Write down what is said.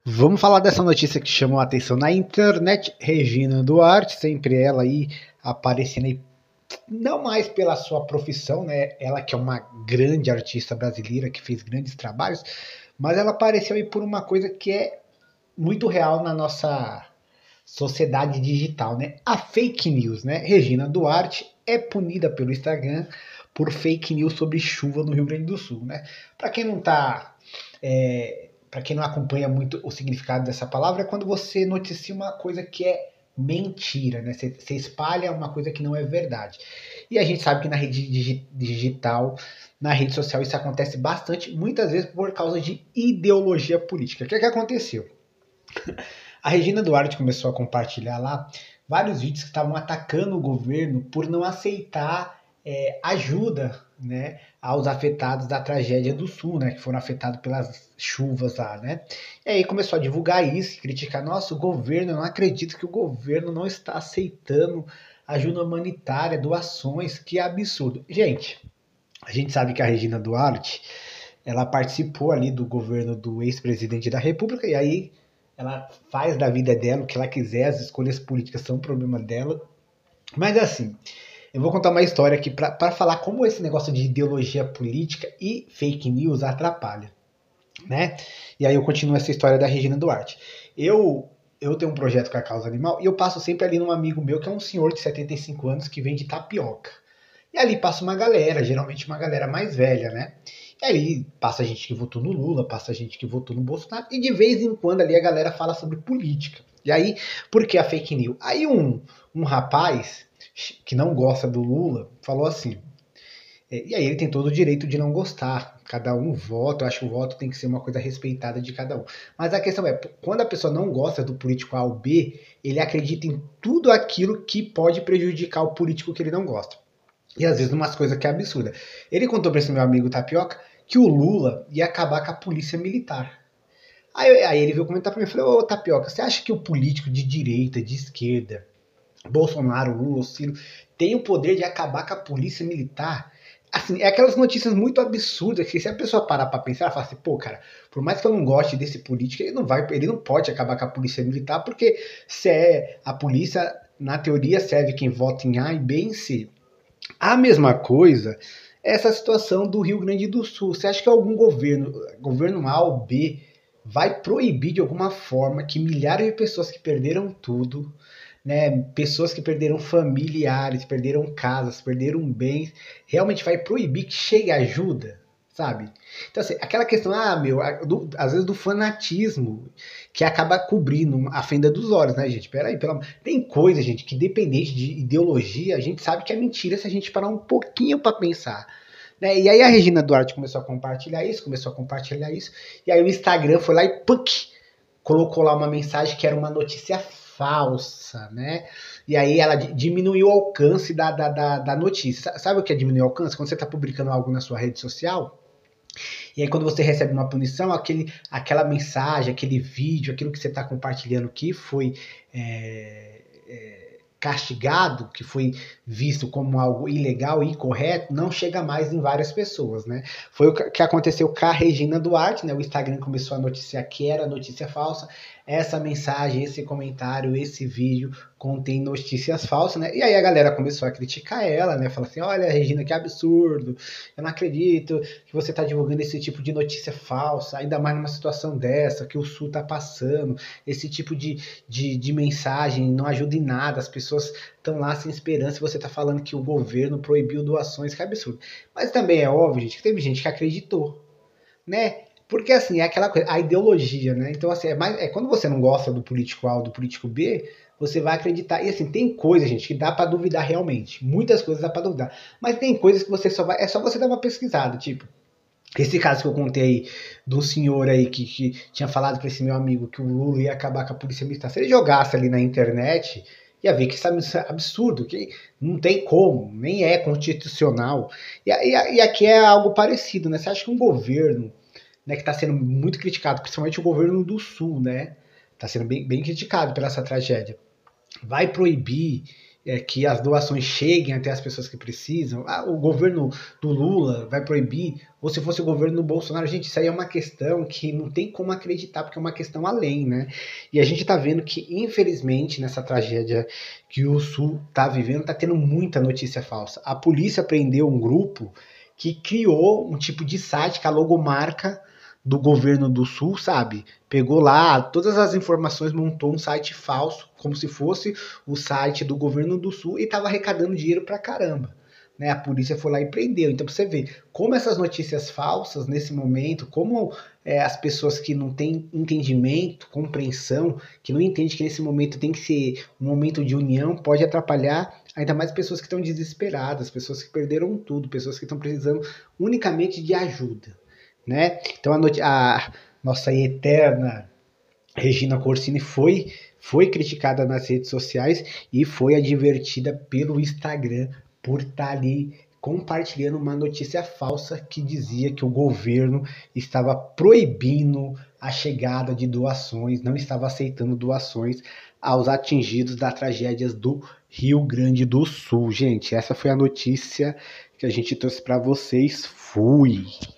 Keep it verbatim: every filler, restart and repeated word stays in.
Vamos falar dessa notícia que chamou a atenção na internet. Regina Duarte, sempre ela aí aparecendo aí, não mais pela sua profissão, né? Ela que é uma grande artista brasileira, que fez grandes trabalhos, mas ela apareceu aí por uma coisa que é muito real na nossa sociedade digital, né? A fake news, né? Regina Duarte é punida pelo Instagram por fake news sobre chuva no Rio Grande do Sul, né? Para quem não tá é, para quem não acompanha muito o significado dessa palavra, é quando você noticia uma coisa que é mentira, né? Você, você espalha uma coisa que não é verdade. E a gente sabe que na rede digi- digital, na rede social, isso acontece bastante, muitas vezes por causa de ideologia política. O que é que aconteceu? A Regina Duarte começou a compartilhar lá vários vídeos que estavam atacando o governo por não aceitar é, ajuda, né, aos afetados da tragédia do Sul, né, que foram afetados pelas chuvas lá, né. E aí começou a divulgar isso, criticar, nossa, o governo, eu não acredito que o governo não está aceitando ajuda humanitária, doações, que absurdo. Gente, a gente sabe que a Regina Duarte, ela participou ali do governo do ex-presidente da República, e aí ela faz da vida dela o que ela quiser, as escolhas políticas são um problema dela. Mas assim, eu vou contar uma história aqui para falar como esse negócio de ideologia política e fake news atrapalha, né? E aí eu continuo essa história da Regina Duarte. Eu eu tenho um projeto com a causa animal e eu passo sempre ali num amigo meu que é um senhor de setenta e cinco anos que vende tapioca. E ali passa uma galera, geralmente uma galera mais velha, né? E ali passa gente que votou no Lula, passa gente que votou no Bolsonaro, e de vez em quando ali a galera fala sobre política. E aí, por que a fake news? Aí um, um rapaz que não gosta do Lula falou assim, e aí ele tem todo o direito de não gostar, cada um vota, eu acho que o voto tem que ser uma coisa respeitada de cada um. Mas a questão é, quando a pessoa não gosta do político A ou B, ele acredita em tudo aquilo que pode prejudicar o político que ele não gosta. E às vezes umas coisas que é absurda. Ele contou pra esse meu amigo Tapioca que o Lula ia acabar com a polícia militar. Aí, aí ele veio comentar pra mim e falou, ô Tapioca, você acha que o político de direita, de esquerda, Bolsonaro, Lula, Ciro, tem o poder de acabar com a polícia militar? Assim, é aquelas notícias muito absurdas que se a pessoa parar pra pensar, ela fala assim, pô, cara, por mais que eu não goste desse político, ele não vai, ele não pode acabar com a polícia militar, porque se é a polícia, na teoria, serve quem vota em A e B em C. A mesma coisa, essa situação do Rio Grande do Sul. Você acha que algum governo, governo A ou B, vai proibir de alguma forma que milhares de pessoas que perderam tudo, né, pessoas que perderam familiares, perderam casas, perderam bens, realmente vai proibir que chegue ajuda? Sabe? Então, assim, aquela questão, ah, meu, do, às vezes do fanatismo que acaba cobrindo a fenda dos olhos, né, gente? Peraí, pela... tem coisa, gente, que dependente de ideologia, a gente sabe que é mentira se a gente parar um pouquinho para pensar. Né? E aí a Regina Duarte começou a compartilhar isso, começou a compartilhar isso, e aí o Instagram foi lá e puc, colocou lá uma mensagem que era uma notícia falsa, né? E aí ela diminuiu o alcance da, da, da, da notícia. Sabe o que é diminuir o alcance? Quando você está publicando algo na sua rede social, e aí quando você recebe uma punição, aquele, aquela mensagem, aquele vídeo, aquilo que você está compartilhando que foi é, é, castigado, que foi visto como algo ilegal e incorreto, não chega mais em várias pessoas, né? Foi o que aconteceu com a Regina Duarte, né? O Instagram começou a noticiar que era notícia falsa, essa mensagem, esse comentário, esse vídeo contém notícias falsas, né? E aí a galera começou a criticar ela, né? Falar assim, olha, Regina, que absurdo, eu não acredito que você está divulgando esse tipo de notícia falsa, ainda mais numa situação dessa, que o Sul está passando, esse tipo de, de, de mensagem não ajuda em nada, as pessoas estão lá sem esperança e você está falando que o governo proibiu doações, que absurdo. Mas também é óbvio, gente, que teve gente que acreditou, né? Porque assim, é aquela coisa, a ideologia, né? Então, assim, é, mais, é quando você não gosta do político A ou do político B, você vai acreditar. E assim, tem coisas, gente, que dá para duvidar realmente. Muitas coisas dá para duvidar. Mas tem coisas que você só vai. É só você dar uma pesquisada, tipo. Esse caso que eu contei aí, do senhor aí que, que tinha falado para esse meu amigo que o Lula ia acabar com a polícia militar. Se ele jogasse ali na internet, ia ver que isso é absurdo, que não tem como, nem é constitucional. E, e, e aqui é algo parecido, né? Você acha que um governo, né, que está sendo muito criticado, principalmente o governo do Sul, né? Está sendo bem, bem criticado pela essa tragédia. Vai proibir é, que as doações cheguem até as pessoas que precisam. Ah, o governo do Lula vai proibir, ou se fosse o governo do Bolsonaro, gente, isso aí é uma questão que não tem como acreditar, porque é uma questão além, né? E a gente tá vendo que, infelizmente, nessa tragédia que o Sul tá vivendo, tá tendo muita notícia falsa. A polícia prendeu um grupo que criou um tipo de site, que a logomarca do governo do Sul, sabe? Pegou lá todas as informações, montou um site falso, como se fosse o site do governo do Sul, e estava arrecadando dinheiro pra caramba. Né? A polícia foi lá e prendeu. Então, pra você ver como essas notícias falsas, nesse momento, como é, as pessoas que não têm entendimento, compreensão, que não entendem que nesse momento tem que ser um momento de união, pode atrapalhar ainda mais pessoas que estão desesperadas, pessoas que perderam tudo, pessoas que estão precisando unicamente de ajuda. Né? Então a, a nossa eterna Regina Corsini foi, foi criticada nas redes sociais e foi advertida pelo Instagram por estar ali compartilhando uma notícia falsa que dizia que o governo estava proibindo a chegada de doações, não estava aceitando doações aos atingidos das tragédias do Rio Grande do Sul. Gente, essa foi a notícia que a gente trouxe para vocês. Fui!